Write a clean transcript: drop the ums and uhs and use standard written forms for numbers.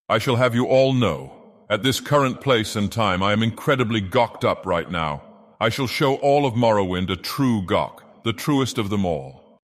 I shall have you all know, at this current place and time, I am incredibly gocked up right now. I shall show all of Morrowind a true gock, the truest of them all.